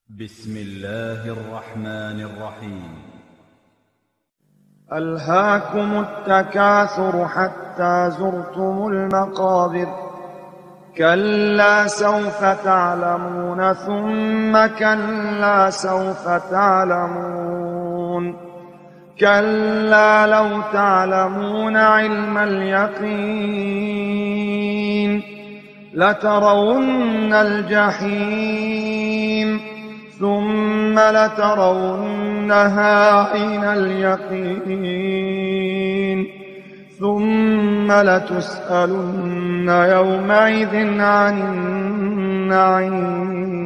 بسم الله الرحمن الرحيم. ألهاكم التكاثر حتى زرتم المقابر كلا سوف تعلمون ثم كلا سوف تعلمون كلا لو تعلمون علم اليقين لترون الجحيم ثم لترونها عين اليقين ثم لتسألن يومئذ عن النعيم.